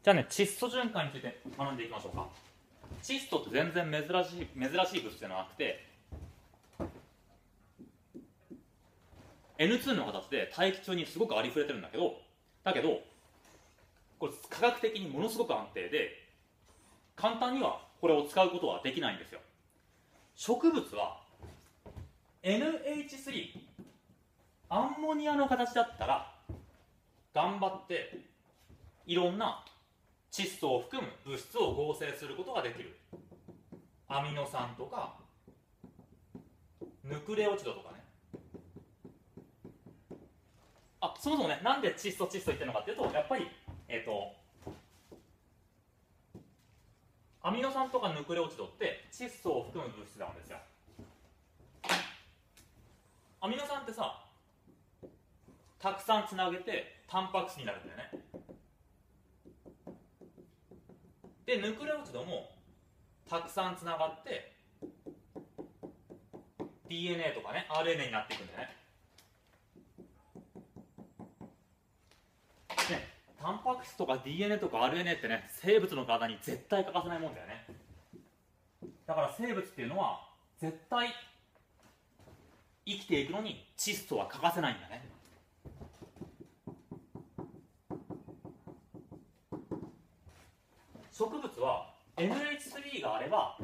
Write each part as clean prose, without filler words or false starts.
じゃあね、窒素循環について学んでいきましょうか。窒素って全然珍しい物質ではなくて、N2 の形で大気中にすごくありふれてるんだけど、これ科学的にものすごく安定で、簡単にはこれを使うことはできないんですよ。植物は NH3 アンモニアの形だったら頑張っていろんな窒素を含む物質を合成することができる。アミノ酸とかヌクレオチドとかね。そもそもね、なんで窒素言ってるのかっていうと、やっぱりアミノ酸とかヌクレオチドって窒素を含む物質なんですよ。アミノ酸ってさ、たくさんつなげてタンパク質になるんだよね。でヌクレオチドもたくさんつながって DNA とかね RNA になっていくんだよね。タンパク質とか DNA とか RNA ってね、生物の体に絶対欠かせないもんだよね。だから生物っていうのは絶対生きていくのに窒素は欠かせないんだね。植物は NH3 があれば、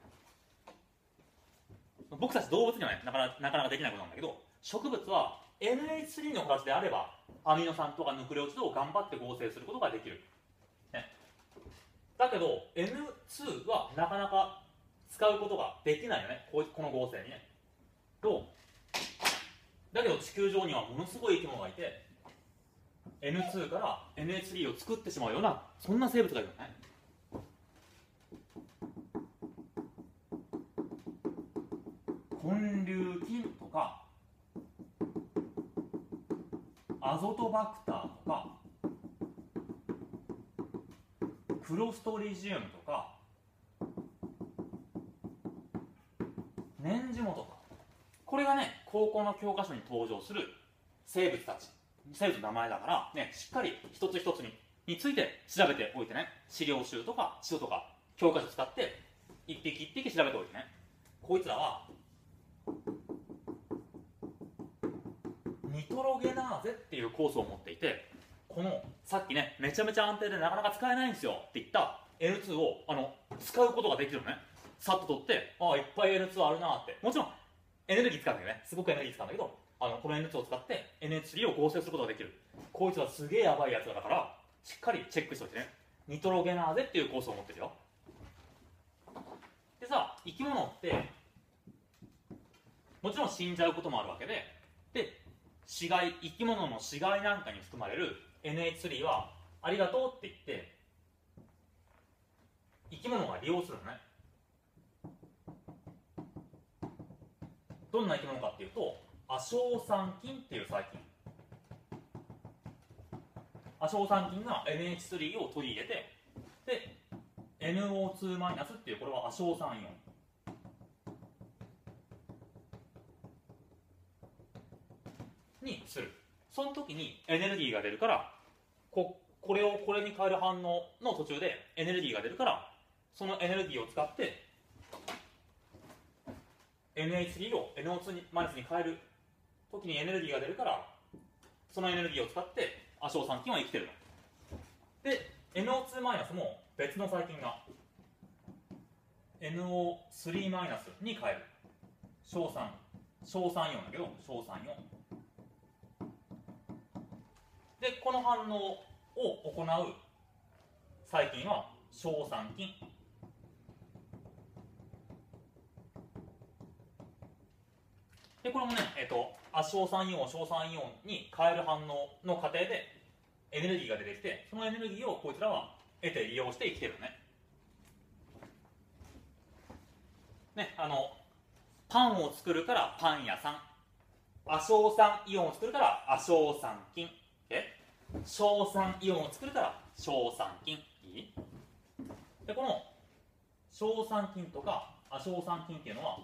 僕たち動物にはねなかなかできないことなんだけど、植物は NH3 の形であればアミノ酸とかヌクレオチドを頑張って合成することができる、ね、だけど N2 はなかなか使うことができないよね、この合成にね。だけど地球上にはものすごい生き物がいて N2 から NH3 を作ってしまうような、そんな生物がいるよね。根粒菌とかアゾトバクターとかクロストリジウムとかネンジモとか、これがね高校の教科書に登場する生物の名前だからね、しっかり一つ一つについて調べておいてね。資料集とか地書とか教科書使って一匹一匹調べておいてね。こいつらはニトロゲナーゼっていう酵素を持っていて、このさっきねめちゃめちゃ安定でなかなか使えないんですよって言った N2 を使うことができるのね。さっと取って、いっぱい N2 あるなって。もちろんエネルギー使うんだけどね、すごくエネルギー使うんだけど、この N2 を使って NH3 を合成することができる。こいつはすげえやばいやつだから、しっかりチェックしておいてね。ニトロゲナーゼっていう酵素を持ってるよ。でさ、生き物ってもちろん死んじゃうこともあるわけで、生き物の死骸なんかに含まれる NH3 はありがとうって言って生き物が利用するのね。どんな生き物かっていうと、亜硝酸菌っていう細菌。亜硝酸菌が NH3 を取り入れて、で NO2- っていう、これは亜硝酸イオンにする。その時にエネルギーが出るから、これをこれに変える反応の途中でエネルギーが出るから、そのエネルギーを使って NH3 を NO2- に変える時にエネルギーが出るから、そのエネルギーを使って亜硝酸菌は生きてるので、 NO2- も別の細菌が NO3- に変える。硝酸イオンだけど、硝酸イオンで、この反応を行う細菌は硝酸菌。でこれもね、亜硝酸イオンを硝酸イオンに変える反応の過程でエネルギーが出てきて、そのエネルギーをこいつらは得て利用して生きてるね。パンを作るからパン屋さん、亜硝酸イオンを作るから亜硝酸菌、硝酸イオンを作るから硝酸菌。いい？でこの硝酸菌とか亜硝酸菌っていうのは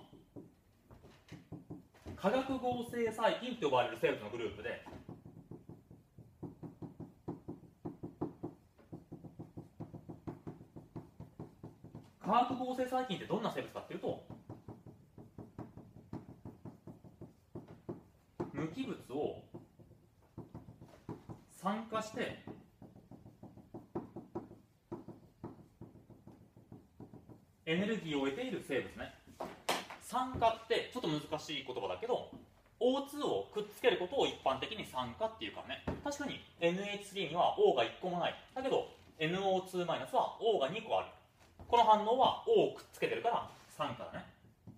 化学合成細菌と呼ばれる生物のグループで、 化学合成細菌ってどんな生物かっていうと、無機物を酸化してエネルギーを得ている生物ね。酸化ってちょっと難しい言葉だけど、 O2 をくっつけることを一般的に酸化っていうからね。確かに NH3 には O が1個もない。だけど NO2- は O が2個ある。この反応は O をくっつけてるから酸化だね。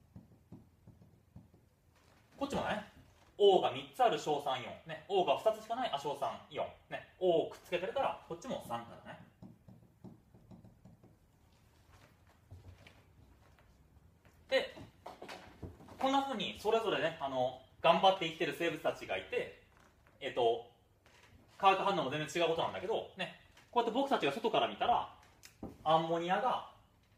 こっちもね、O が3つある硝酸イオン、ね、O が2つしかない亜硝酸イオン、ね、O をくっつけてるからこっちも酸化だね。で、こんなふうにそれぞれね、頑張って生きてる生物たちがいて、化学反応も全然違うことなんだけど、ね、こうやって僕たちが外から見たら、アンモニアが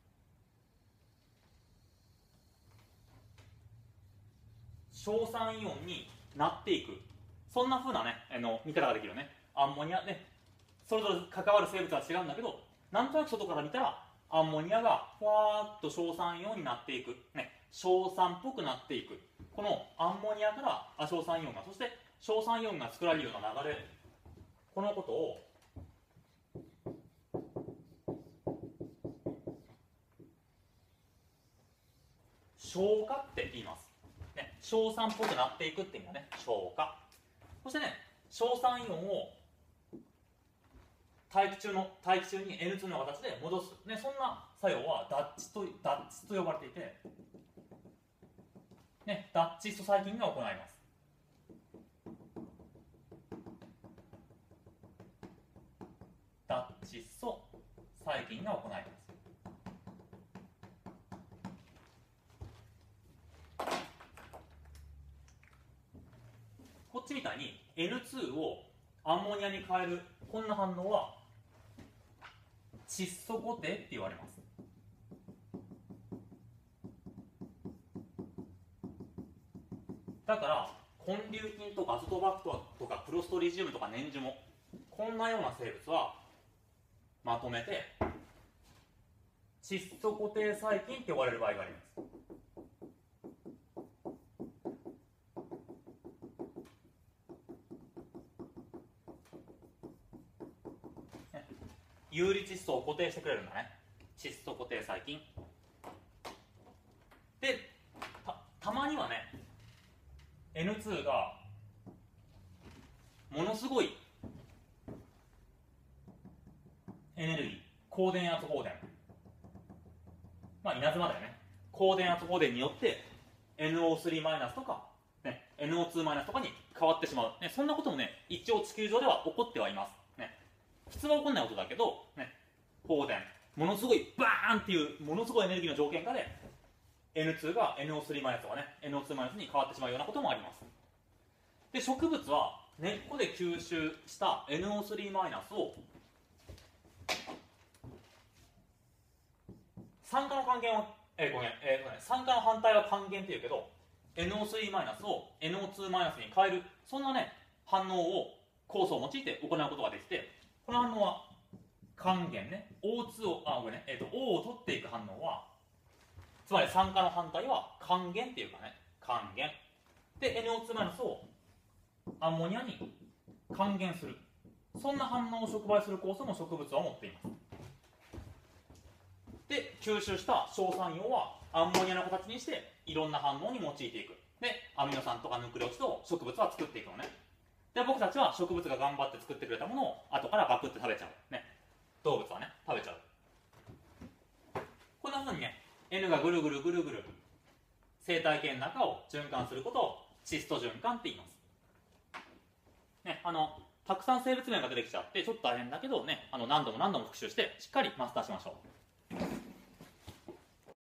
硝酸イオンになっていく、そんなふうなね、見方ができるよね。アンモニアね、それぞれ関わる生物は違うんだけど、なんとなく外から見たらアンモニアがふわーっと硝酸イオンになっていく、ね、硝酸っぽくなっていく。このアンモニアから亜硝酸イオンが、そして硝酸イオンが作られるような流れ、このことを消化って言います、ね、硝酸っぽくなっていくって意味だね、消化。そしてね、硝酸イオンを大気中に N2 の形で戻す、ね、そんな作用はダッチと呼ばれていて、ね、ダッチスト細菌が行います。ダッチスト細菌が行います。こっちみたいに N2 をアンモニアに変えるこんな反応は窒素固定って言われます。だから根粒菌とかアゾトバクトとかクロストリジウムとか粘樹も、こんなような生物はまとめて窒素固定細菌って呼ばれる場合があります。有利窒素を固定してくれるんだね、窒素固定細菌で、たまにはね N2 がものすごいエネルギー、高電圧放電、まあ稲妻だよね、高電圧放電によって NO3- とか、ね、NO2- とかに変わってしまう、ね、そんなこともね一応地球上では起こってはいます、ね、普通は起こんないことだけど、ね、放電、ものすごいバーンっていうものすごいエネルギーの条件下で N2 が NO3- とかね NO2- に変わってしまうようなこともあります。で、植物は根っこで吸収した NO3- を酸化の還元を、酸化の反対は還元っていうけど NO3- を NO2- に変える、そんなね反応を酵素を用いて行うことができて、この反応は還元ね、O2 をO を取っていく反応は、つまり酸化の反対は還元っていうかね、還元で NO2- をアンモニアに還元する、そんな反応を触媒する酵素も植物は持っています。で、吸収した硝酸イオンはアンモニアの形にしていろんな反応に用いていく。で、アミノ酸とかヌクレオチドを植物は作っていくのね。で、僕たちは植物が頑張って作ってくれたものを後からバクって食べちゃう、ね、動物はね食べちゃう。こんな風にね N がぐるぐるぐるぐる生態系の中を循環することを窒素循環って言います、ね、たくさん生物名が出てきちゃってちょっと大変だけどね、何度も何度も復習してしっかりマスターしましょう。